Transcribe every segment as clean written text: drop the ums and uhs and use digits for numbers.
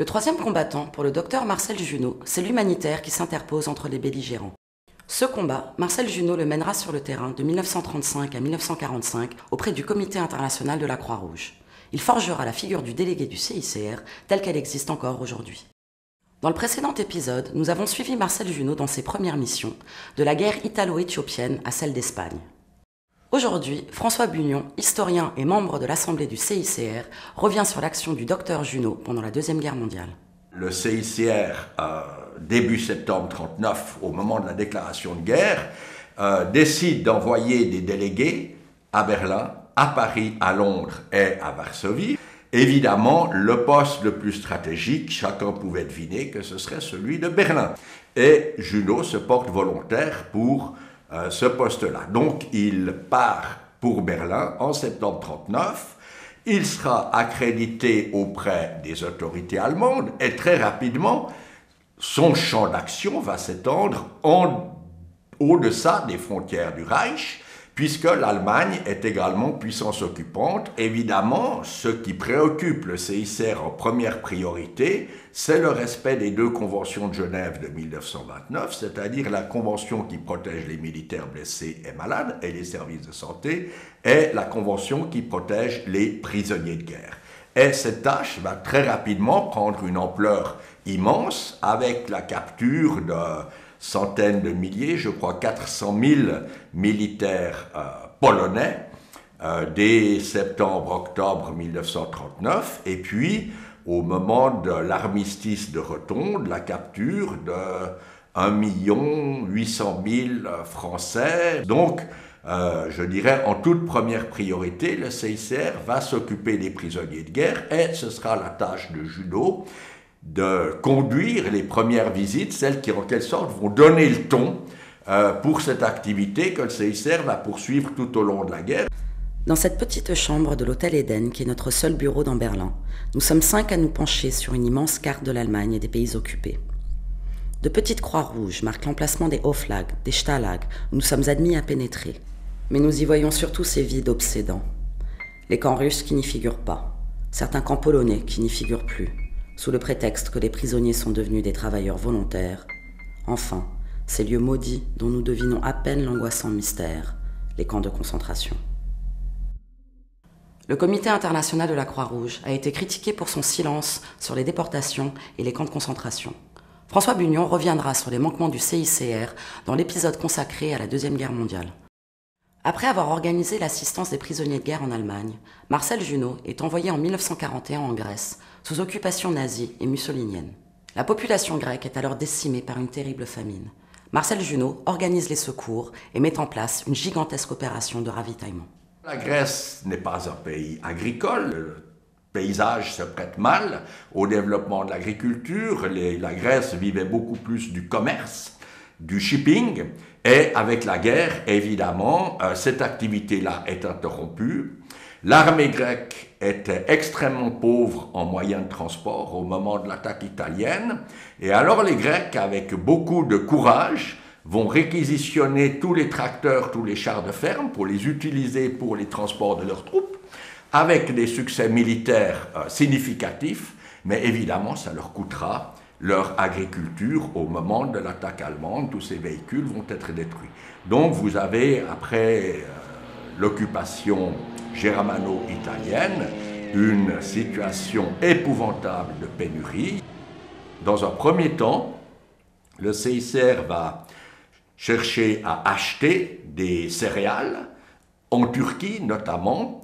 Le troisième combattant, pour le docteur Marcel Junot, c'est l'humanitaire qui s'interpose entre les belligérants. Ce combat, Marcel Junot le mènera sur le terrain de 1935 à 1945 auprès du Comité international de la Croix-Rouge. Il forgera la figure du délégué du CICR telle qu'elle existe encore aujourd'hui. Dans le précédent épisode, nous avons suivi Marcel Junot dans ses premières missions, de la guerre italo-éthiopienne à celle d'Espagne. Aujourd'hui, François Bugnon, historien et membre de l'Assemblée du CICR, revient sur l'action du docteur Junot pendant la Deuxième Guerre mondiale. Le CICR, début septembre 1939, au moment de la déclaration de guerre, décide d'envoyer des délégués à Berlin, à Paris, à Londres et à Varsovie. Évidemment, le poste le plus stratégique, chacun pouvait deviner que ce serait celui de Berlin. Et Junot se porte volontaire pour ce poste-là. Donc, il part pour Berlin en septembre 1939. Il sera accrédité auprès des autorités allemandes et très rapidement, son champ d'action va s'étendre au-deçà des frontières du Reich, puisque l'Allemagne est également puissance occupante. Évidemment, ce qui préoccupe le CICR en première priorité, c'est le respect des deux conventions de Genève de 1929, c'est-à-dire la convention qui protège les militaires blessés et malades et les services de santé, et la convention qui protège les prisonniers de guerre. Et cette tâche va très rapidement prendre une ampleur immense avec la capture de centaines de milliers, je crois 400 000 militaires polonais dès septembre-octobre 1939, et puis au moment de l'armistice de Rotonde, la capture de 1 800 000 Français. Donc, je dirais, en toute première priorité, le CICR va s'occuper des prisonniers de guerre, et ce sera la tâche de Junot de conduire les premières visites, celles qui en quelque sorte vont donner le ton pour cette activité que le CICR va poursuivre tout au long de la guerre. Dans cette petite chambre de l'hôtel Eden, qui est notre seul bureau dans Berlin, nous sommes 5 à nous pencher sur une immense carte de l'Allemagne et des pays occupés. De petites croix rouges marquent l'emplacement des Hoflag, des Stalag, où nous sommes admis à pénétrer. Mais nous y voyons surtout ces vides obsédants. Les camps russes qui n'y figurent pas, certains camps polonais qui n'y figurent plus, sous le prétexte que les prisonniers sont devenus des travailleurs volontaires. Enfin, ces lieux maudits dont nous devinons à peine l'angoissant mystère, les camps de concentration. Le Comité international de la Croix-Rouge a été critiqué pour son silence sur les déportations et les camps de concentration. François Bugnon reviendra sur les manquements du CICR dans l'épisode consacré à la Deuxième Guerre mondiale. Après avoir organisé l'assistance des prisonniers de guerre en Allemagne, Marcel Junot est envoyé en 1941 en Grèce, sous occupation nazie et mussolinienne. La population grecque est alors décimée par une terrible famine. Marcel Junot organise les secours et met en place une gigantesque opération de ravitaillement. La Grèce n'est pas un pays agricole. Le paysage se prête mal au développement de l'agriculture. La Grèce vivait beaucoup plus du commerce, du shipping. Et avec la guerre, évidemment, cette activité-là est interrompue. L'armée grecque était extrêmement pauvre en moyens de transport au moment de l'attaque italienne. Et alors les Grecs, avec beaucoup de courage, vont réquisitionner tous les tracteurs, tous les chars de ferme pour les utiliser pour les transports de leurs troupes, avec des succès militaires significatifs, mais évidemment ça leur coûtera leur agriculture au moment de l'attaque allemande. Tous ces véhicules vont être détruits. Donc vous avez, après l'occupation germano-italienne, une situation épouvantable de pénurie. Dans un premier temps, le CICR va chercher à acheter des céréales, en Turquie notamment,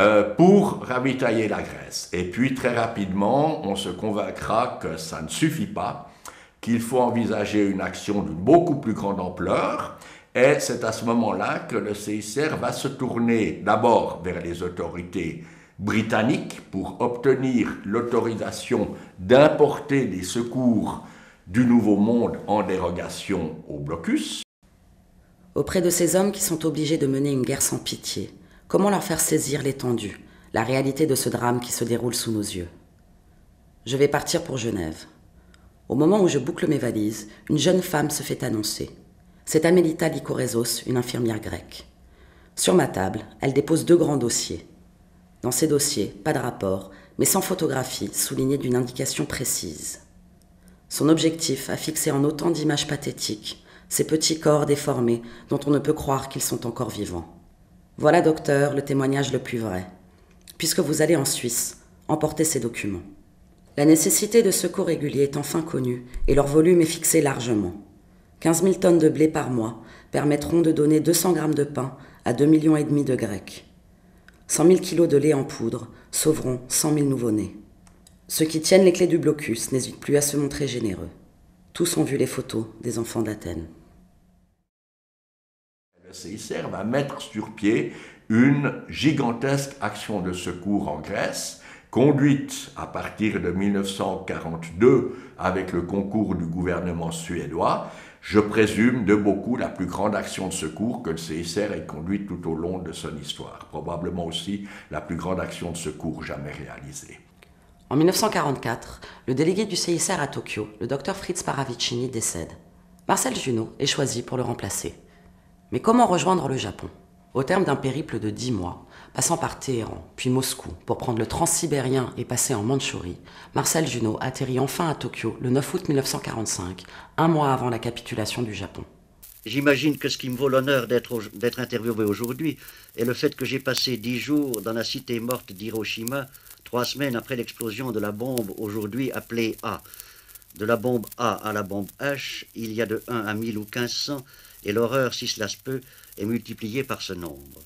pour ravitailler la Grèce. Et puis très rapidement, on se convaincra que ça ne suffit pas, qu'il faut envisager une action d'une beaucoup plus grande ampleur. Et c'est à ce moment-là que le CICR va se tourner d'abord vers les autorités britanniques pour obtenir l'autorisation d'importer des secours du Nouveau Monde en dérogation au blocus. Auprès de ces hommes qui sont obligés de mener une guerre sans pitié, comment leur faire saisir l'étendue, la réalité de ce drame qui se déroule sous nos yeux? Je vais partir pour Genève. Au moment où je boucle mes valises, une jeune femme se fait annoncer. C'est Amélita Lykorezos, une infirmière grecque. Sur ma table, elle dépose 2 grands dossiers. Dans ces dossiers, pas de rapport, mais sans photographie, soulignée d'une indication précise. Son objectif a fixé en autant d'images pathétiques ces petits corps déformés dont on ne peut croire qu'ils sont encore vivants. Voilà, docteur, le témoignage le plus vrai. Puisque vous allez en Suisse, emportez ces documents. La nécessité de secours réguliers est enfin connue et leur volume est fixé largement. 15 000 tonnes de blé par mois permettront de donner 200 grammes de pain à 2,5 millions de Grecs. 100 000 kilos de lait en poudre sauveront 100 000 nouveau-nés. Ceux qui tiennent les clés du blocus n'hésitent plus à se montrer généreux. Tous ont vu les photos des enfants d'Athènes. Le CICR va mettre sur pied une gigantesque action de secours en Grèce, conduite à partir de 1942 avec le concours du gouvernement suédois, je présume de beaucoup la plus grande action de secours que le CICR ait conduite tout au long de son histoire. Probablement aussi la plus grande action de secours jamais réalisée. En 1944, le délégué du CICR à Tokyo, le docteur Fritz Paravicini, décède. Marcel Junot est choisi pour le remplacer. Mais comment rejoindre le Japon? Au terme d'un périple de 10 mois, passant par Téhéran, puis Moscou, pour prendre le transsibérien et passer en Mandchourie, Marcel Junot atterrit enfin à Tokyo le 9 août 1945, un mois avant la capitulation du Japon. J'imagine que ce qui me vaut l'honneur d'être interviewé aujourd'hui est le fait que j'ai passé 10 jours dans la cité morte d'Hiroshima, 3 semaines après l'explosion de la bombe aujourd'hui appelée A. De la bombe A à la bombe H, il y a de 1 à 1000 ou 1500, et l'horreur, si cela se peut, est multipliée par ce nombre.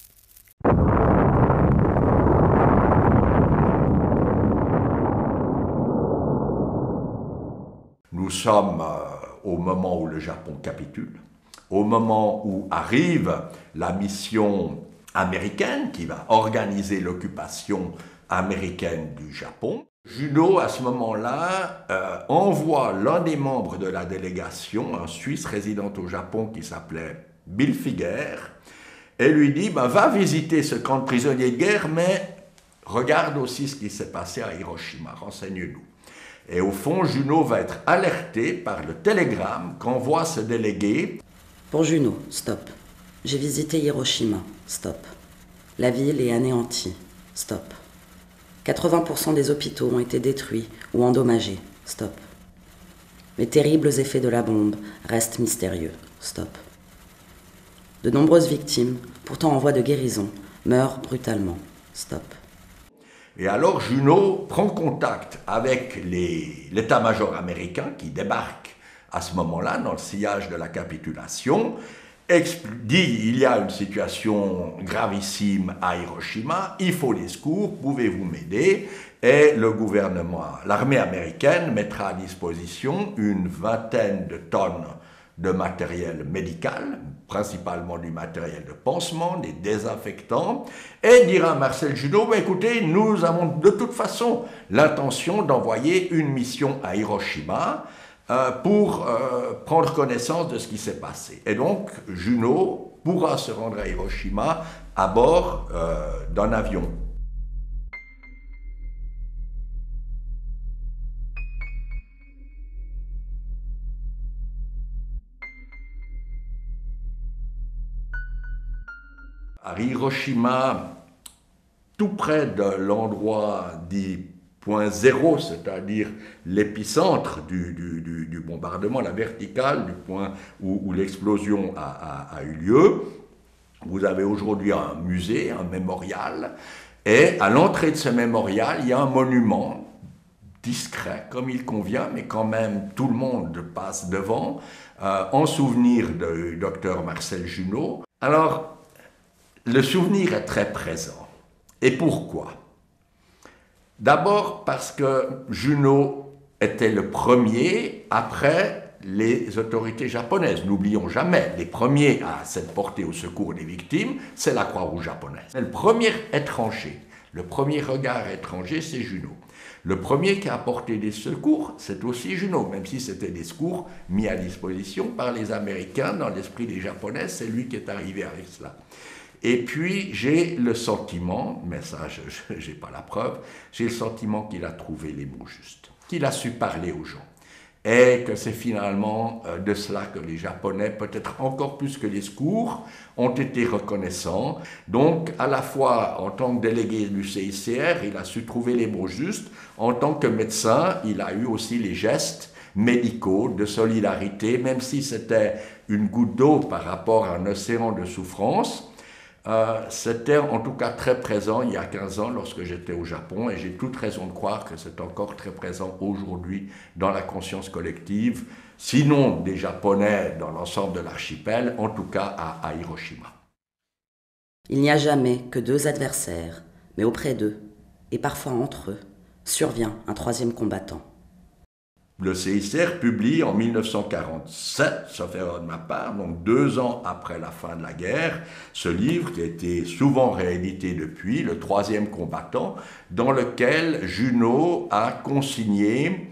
Nous sommes au moment où le Japon capitule, au moment où arrive la mission américaine qui va organiser l'occupation américaine du Japon. Junot, à ce moment-là, envoie l'un des membres de la délégation, un Suisse résident au Japon qui s'appelait Bill Figer, et lui dit va visiter ce camp de prisonniers de guerre, mais regarde aussi ce qui s'est passé à Hiroshima, renseigne-nous. Et au fond, Junot va être alerté par le télégramme qu'envoie ce délégué. Pour Junot, stop. J'ai visité Hiroshima, stop. La ville est anéantie, stop. 80% des hôpitaux ont été détruits ou endommagés, stop. Les terribles effets de la bombe restent mystérieux, stop. De nombreuses victimes, pourtant en voie de guérison, meurent brutalement, stop. Et alors Junot prend contact avec l'état-major américain qui débarque à ce moment-là dans le sillage de la capitulation, dit il y a une situation gravissime à Hiroshima, il faut des secours, pouvez-vous m'aider? Et le gouvernement, l'armée américaine mettra à disposition une 20aine de tonnes de matériel médical, principalement du matériel de pansement, des désinfectants, et dira à Marcel Junot, écoutez, nous avons de toute façon l'intention d'envoyer une mission à Hiroshima pour prendre connaissance de ce qui s'est passé. Et donc, Junot pourra se rendre à Hiroshima à bord d'un avion. À Hiroshima, tout près de l'endroit dit point zéro, c'est-à-dire l'épicentre du bombardement, la verticale du point où l'explosion a eu lieu, vous avez aujourd'hui un musée, un mémorial, et à l'entrée de ce mémorial, il y a un monument discret, comme il convient, mais quand même tout le monde passe devant, en souvenir du docteur Marcel Junot. Alors, le souvenir est très présent. Et pourquoi? D'abord parce que Junot était le premier après les autorités japonaises. N'oublions jamais, les premiers à s'être portés au secours des victimes, c'est la Croix-Rouge japonaise. Le premier étranger, le premier regard étranger, c'est Junot. Le premier qui a apporté des secours, c'est aussi Junot, même si c'était des secours mis à disposition par les Américains. Dans l'esprit des Japonais, c'est lui qui est arrivé avec cela. Et puis, j'ai le sentiment, mais ça, je n'ai pas la preuve, j'ai le sentiment qu'il a trouvé les mots justes, qu'il a su parler aux gens. et que c'est finalement de cela que les Japonais, peut-être encore plus que les secours, ont été reconnaissants. Donc, à la fois en tant que délégué du CICR, il a su trouver les mots justes. En tant que médecin, il a eu aussi les gestes médicaux de solidarité, même si c'était une goutte d'eau par rapport à un océan de souffrance. C'était en tout cas très présent il y a 15 ans lorsque j'étais au Japon, et j'ai toute raison de croire que c'est encore très présent aujourd'hui dans la conscience collective, sinon des Japonais dans l'ensemble de l'archipel, en tout cas à Hiroshima. Il n'y a jamais que deux adversaires, mais auprès d'eux, et parfois entre eux, survient un troisième combattant. Le CICR publie en 1947, sauf erreur de ma part, donc 2 ans après la fin de la guerre, ce livre qui a été souvent réédité depuis, Le Troisième Combattant, dans lequel Junot a consigné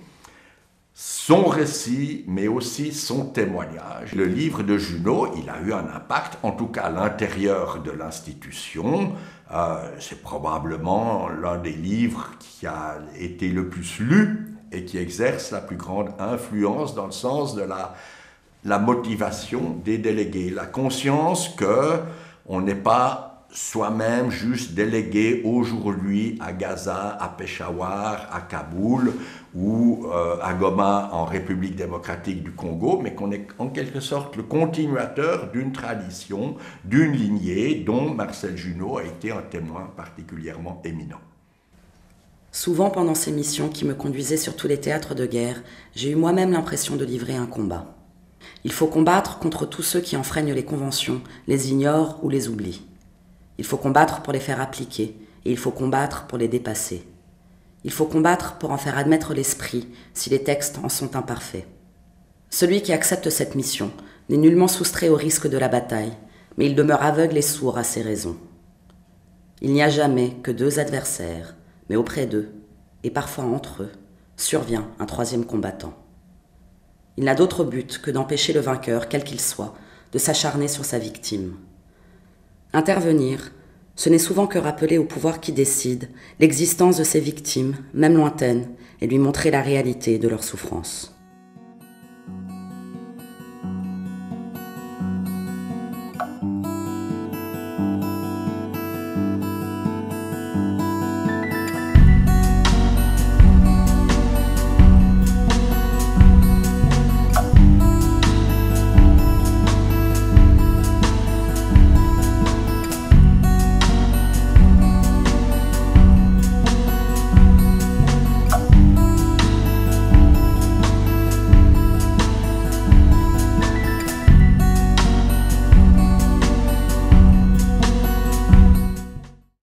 son récit, mais aussi son témoignage. Le livre de Junot, il a eu un impact, en tout cas à l'intérieur de l'institution. C'est probablement l'un des livres qui a été le plus lu et qui exerce la plus grande influence dans le sens de la motivation des délégués, la conscience qu'on n'est pas soi-même juste délégué aujourd'hui à Gaza, à Peshawar, à Kaboul ou à Goma en République démocratique du Congo, mais qu'on est en quelque sorte le continuateur d'une tradition, d'une lignée dont Marcel Junot a été un témoin particulièrement éminent. Souvent pendant ces missions qui me conduisaient sur tous les théâtres de guerre, j'ai eu moi-même l'impression de livrer un combat. Il faut combattre contre tous ceux qui enfreignent les conventions, les ignorent ou les oublient. Il faut combattre pour les faire appliquer, et il faut combattre pour les dépasser. Il faut combattre pour en faire admettre l'esprit, si les textes en sont imparfaits. Celui qui accepte cette mission n'est nullement soustrait au risque de la bataille, mais il demeure aveugle et sourd à ses raisons. Il n'y a jamais que deux adversaires, mais auprès d'eux, et parfois entre eux, survient un troisième combattant. Il n'a d'autre but que d'empêcher le vainqueur, quel qu'il soit, de s'acharner sur sa victime. Intervenir, ce n'est souvent que rappeler au pouvoir qui décide l'existence de ses victimes, même lointaines, et lui montrer la réalité de leur souffrance.